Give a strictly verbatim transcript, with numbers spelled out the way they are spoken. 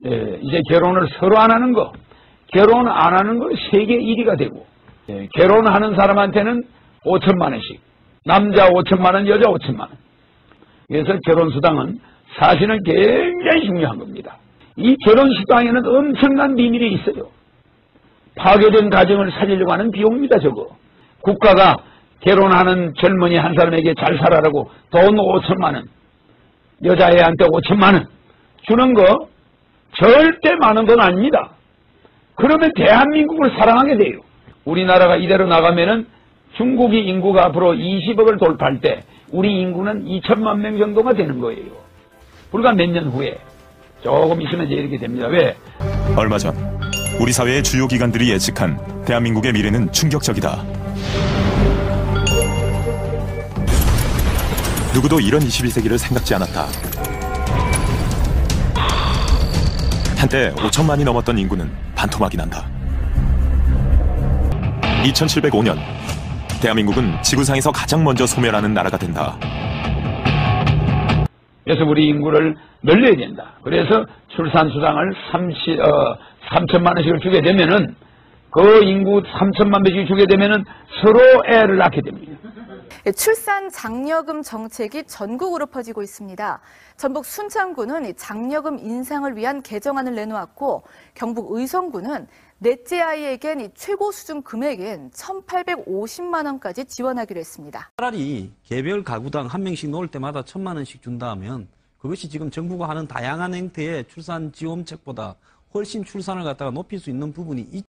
예, 이제 결혼을 서로 안 하는 거, 결혼 안 하는 거 세계 일 위가 되고, 예, 결혼하는 사람한테는 오천만 원씩, 남자 오천만 원, 여자 오천만 원. 그래서 결혼수당은 사실은 굉장히 중요한 겁니다. 이 결혼수당에는 엄청난 비밀이 있어요. 파괴된 가정을 살리려고 하는 비용입니다, 저거. 국가가 결혼하는 젊은이 한 사람에게 잘 살아라고 돈 오천만 원, 여자애한테 오천만 원 주는 거 절대 많은 돈 아닙니다. 그러면 대한민국을 사랑하게 돼요. 우리나라가 이대로 나가면은 중국이 인구가 앞으로 이십억을 돌파할 때 우리 인구는 이천만 명 정도가 되는 거예요. 불과 몇 년 후에. 조금 있으면 이제 이렇게 됩니다. 왜? 얼마 전 우리 사회의 주요 기관들이 예측한 대한민국의 미래는 충격적이다. 누구도 이런 이십일 세기를 생각지 않았다. 한때 오천만이 넘었던 인구는 반토막이 난다. 이천칠백오 년 대한민국은 지구상에서 가장 먼저 소멸하는 나라가 된다. 그래서 우리 인구를 늘려야 된다. 그래서 출산수당을 삼십, 어, 삼천만 원씩을 주게 되면은 그 인구 삼천만 명씩 주게 되면은 서로 애를 낳게 됩니다. 출산 장려금 정책이 전국으로 퍼지고 있습니다. 전북 순창구는 장려금 인상을 위한 개정안을 내놓았고 경북 의성구는 넷째 아이에겐 최고 수준 금액인 천팔백오십만 원까지 지원하기로 했습니다. 차라리 개별 가구당 한 명씩 놓을 때마다 천만 원씩 준다면 그것이 지금 정부가 하는 다양한 형태의 출산 지원책보다 훨씬 출산을 갖다가 높일 수 있는 부분이 있죠.